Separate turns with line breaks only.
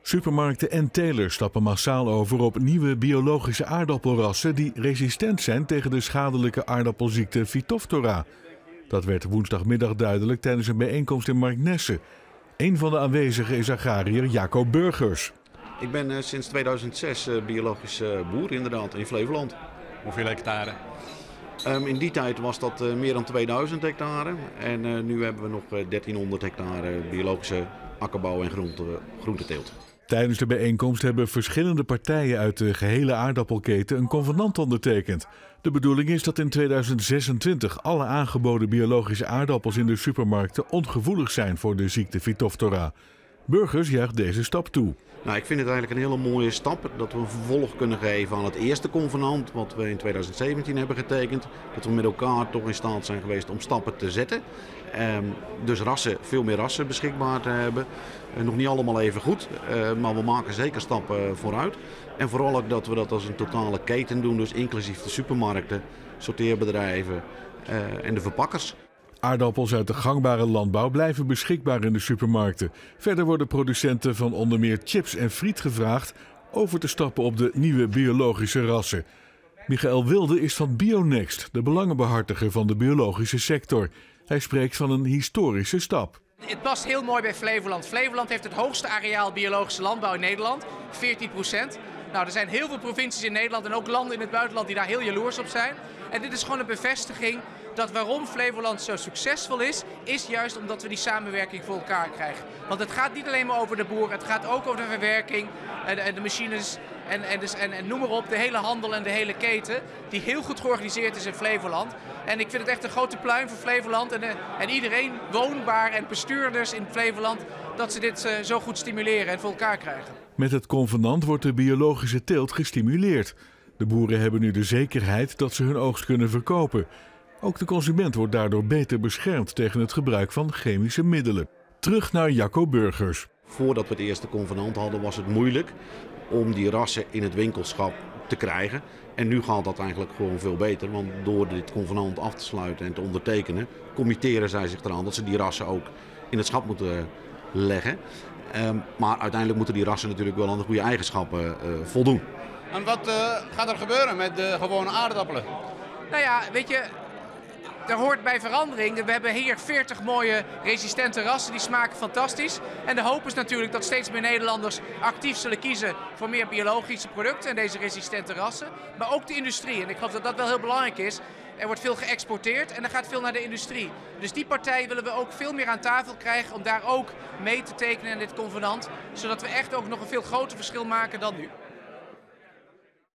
Supermarkten en telers stappen massaal over op nieuwe biologische aardappelrassen die resistent zijn tegen de schadelijke aardappelziekte Phytophthora. Dat werd woensdagmiddag duidelijk tijdens een bijeenkomst in Marknesse. Een van de aanwezigen is agrariër Jaco Burgers.
Ik ben sinds 2006 biologisch boer inderdaad in Flevoland.
Hoeveel hectare?
In die tijd was dat meer dan 2000 hectare en nu hebben we nog 1300 hectare biologische akkerbouw en groenteteelt.
Tijdens de bijeenkomst hebben verschillende partijen uit de gehele aardappelketen een convenant ondertekend. De bedoeling is dat in 2026 alle aangeboden biologische aardappels in de supermarkten ongevoelig zijn voor de ziekte Phytophthora. Burgers juicht deze stap toe.
Nou, ik vind het eigenlijk een hele mooie stap dat we een vervolg kunnen geven aan het eerste convenant wat we in 2017 hebben getekend. Dat we met elkaar toch in staat zijn geweest om stappen te zetten. Dus veel meer rassen beschikbaar te hebben. Nog niet allemaal even goed, maar we maken zeker stappen vooruit. En vooral ook dat we dat als een totale keten doen, dus inclusief de supermarkten, sorteerbedrijven en de verpakkers.
Aardappels uit de gangbare landbouw blijven beschikbaar in de supermarkten. Verder worden producenten van onder meer chips en friet gevraagd over te stappen op de nieuwe biologische rassen. Michael Wilde is van Bionext, de belangenbehartiger van de biologische sector. Hij spreekt van een historische stap.
Het past heel mooi bij Flevoland. Flevoland heeft het hoogste areaal biologische landbouw in Nederland, 14%. Nou, er zijn heel veel provincies in Nederland en ook landen in het buitenland die daar heel jaloers op zijn. En dit is gewoon een bevestiging dat waarom Flevoland zo succesvol is juist omdat we die samenwerking voor elkaar krijgen. Want het gaat niet alleen maar over de boer, het gaat ook over de verwerking, de machines en noem maar op, de hele handel en de hele keten die heel goed georganiseerd is in Flevoland. En ik vind het echt een grote pluim voor Flevoland en iedereen woonbaar en bestuurders in Flevoland dat ze dit zo goed stimuleren en voor elkaar krijgen.
Met het convenant wordt de biologische teelt gestimuleerd. De boeren hebben nu de zekerheid dat ze hun oogst kunnen verkopen. Ook de consument wordt daardoor beter beschermd tegen het gebruik van chemische middelen. Terug naar Jaco Burgers.
Voordat we het eerste convenant hadden was het moeilijk om die rassen in het winkelschap te krijgen. En nu gaat dat eigenlijk gewoon veel beter, want door dit convenant af te sluiten en te ondertekenen, committeren zij zich eraan dat ze die rassen ook in het schap moeten leggen. Maar uiteindelijk moeten die rassen natuurlijk wel aan de goede eigenschappen voldoen.
En wat gaat er gebeuren met de gewone aardappelen?
Nou ja, weet je, er hoort bij verandering. We hebben hier 40 mooie resistente rassen, die smaken fantastisch. En de hoop is natuurlijk dat steeds meer Nederlanders actief zullen kiezen voor meer biologische producten en deze resistente rassen. Maar ook de industrie. En ik geloof dat dat wel heel belangrijk is. Er wordt veel geëxporteerd en er gaat veel naar de industrie. Dus die partij willen we ook veel meer aan tafel krijgen om daar ook mee te tekenen in dit convenant. Zodat we echt ook nog een veel groter verschil maken dan nu.